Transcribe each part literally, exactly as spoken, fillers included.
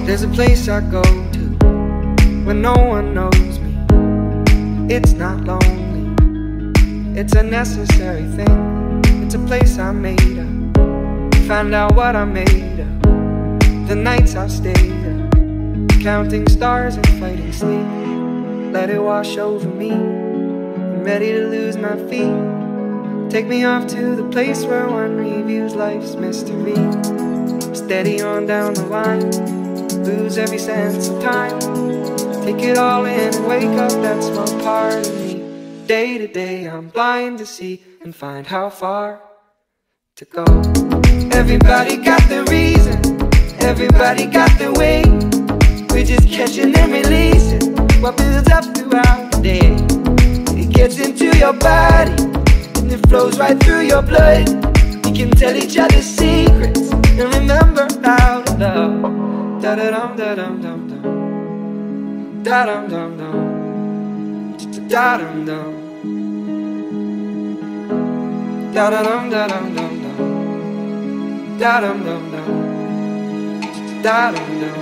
There's a place I go to when no one knows me. It's not lonely, it's a necessary thing. It's a place I made up, find out what I made of. The nights I've stayed up, counting stars and fighting sleep. Let it wash over me, I'm ready to lose my feet. Take me off to the place where one reviews life's mystery. Steady on down the line, lose every sense of time. Take it all in and wake up that small part of me. Day to day I'm blind to see and find how far to go. Everybody got their reason, everybody got their way. We're just catching and releasing what builds up throughout the day. It gets into your body and it flows right through your blood. We can tell each other secrets and remember how to love. Da da dum da dum dum dum, da dum dum dum, da dum dum, da da dum da dum dum dum, da dum dum dum, da dum dum.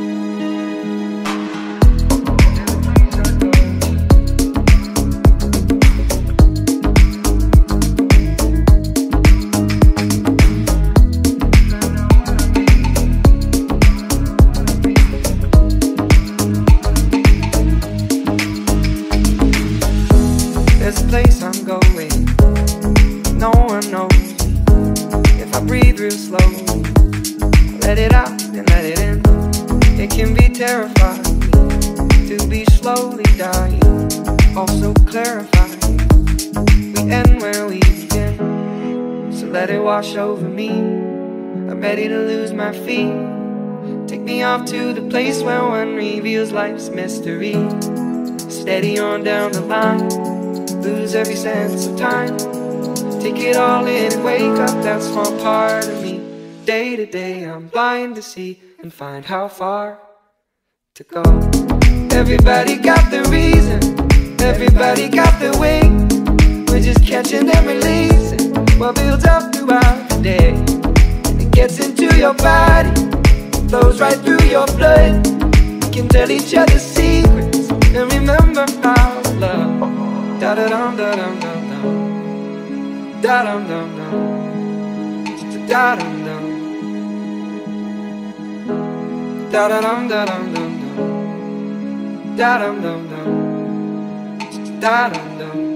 There's a place I'm going, no one knows me. If I breathe real slowly, let it out and let it in. It can be terrifying to be slowly dying, also clarifying. We end where we begin, so let it wash over me. I'm ready to lose my feet. Take me off to the place where one reveals life's mystery. Steady on down the line, lose every sense of time. Take it all in and wake up that small part of me. Day to day I'm blind to see and find how far to go. Everybody got their reason, everybody got their way. We're just catching and releasing what builds up throughout the day. It gets into your body, flows right through your blood. We can tell each other secrets and remember how to love. Da da dum da dum dum dum, da dum dum dum, da dum dum, da da dum da dum dum dum, da dum dum dum, da dum dum.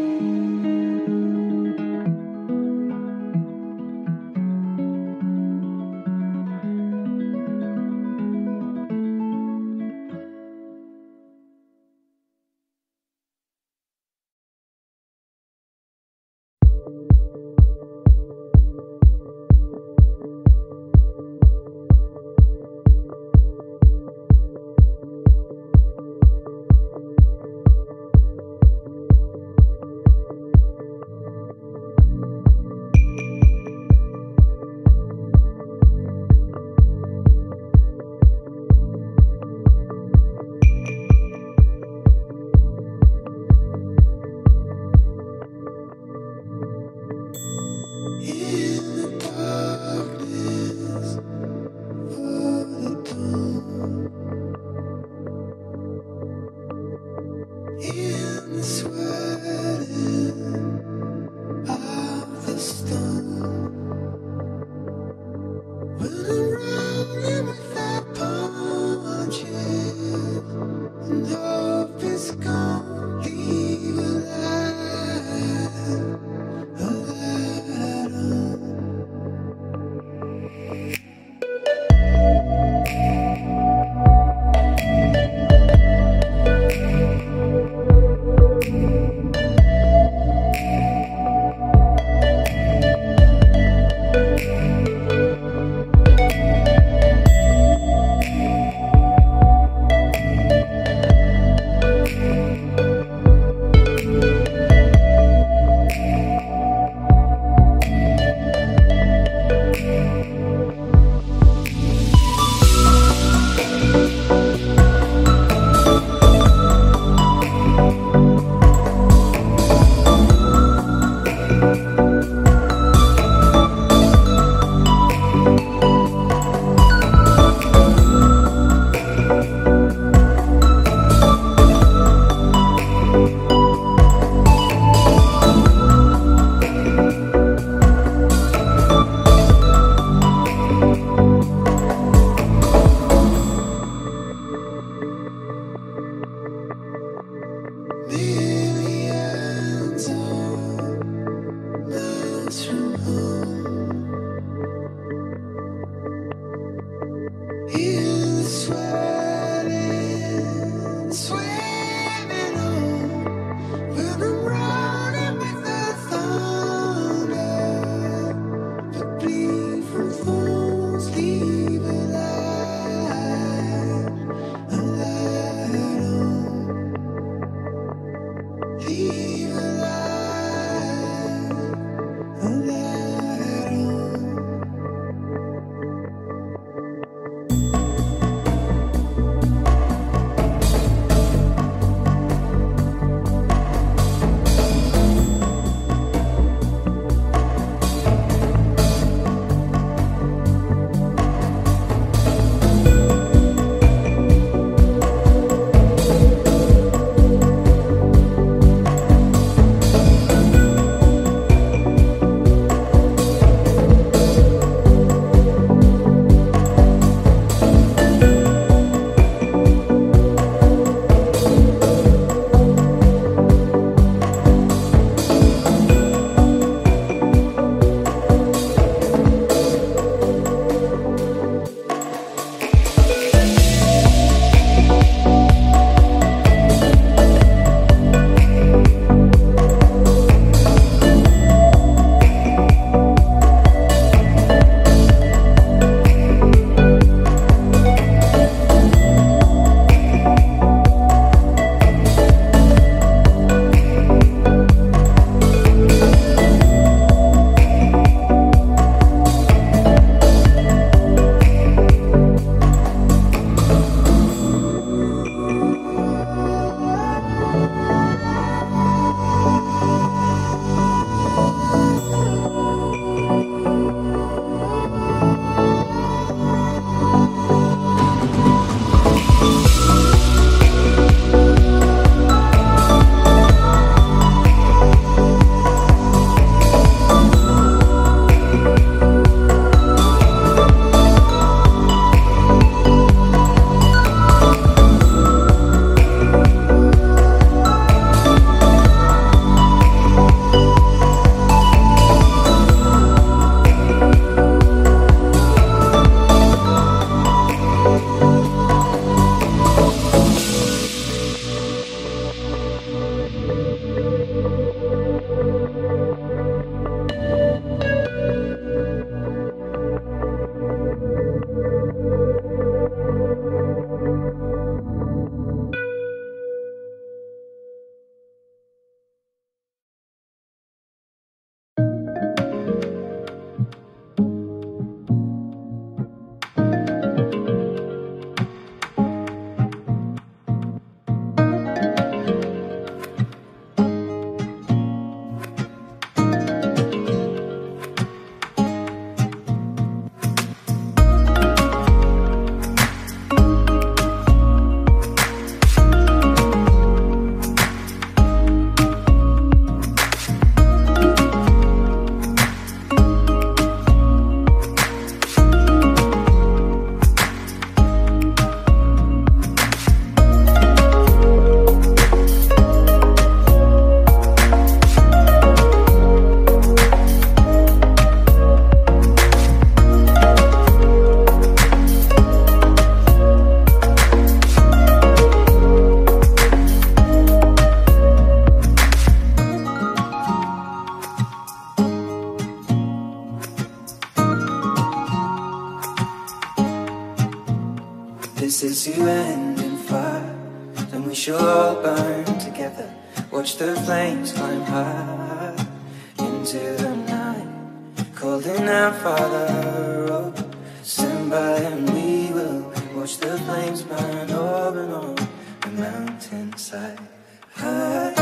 fire, then we shall all burn together. Watch the flames climb high into the night, calling out, Father, oh, stand by and we will watch the flames burn over and on the mountainside. High.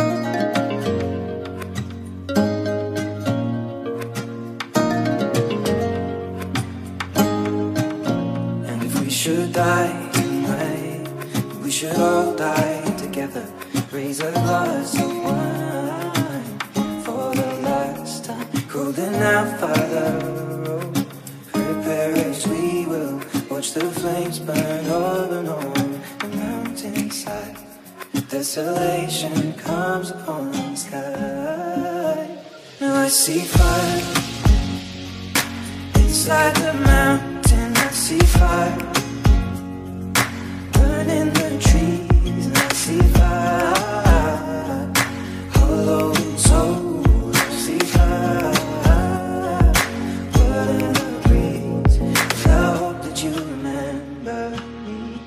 And if we should die tonight, we should all die together. Raise a glass of wine for the last time, calling out, Father, oh, prepare as we will watch the flames burn over and on the mountainside. Desolation comes upon the sky. Now I see fire inside the mountain. I see fire burning the trees, and I see fire hollow and soul. I see fire burning the breeze. I hope that you remember me.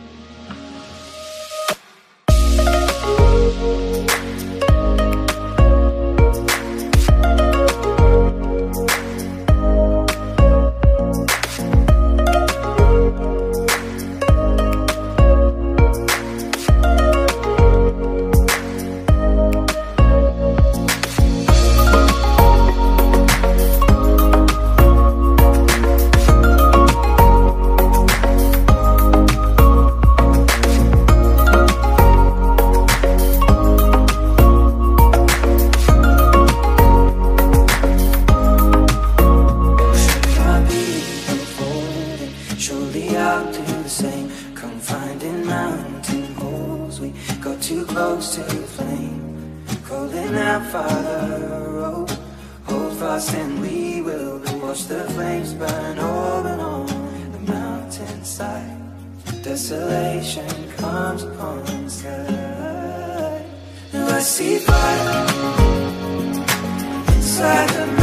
Surely I'll do the same. Confined in mountain holes, we got too close to the flame. Calling out, Father, oh, hold fast and we will watch the flames burn over and on the mountainside. Desolation comes upon the sky. Now I see fire inside the mountain.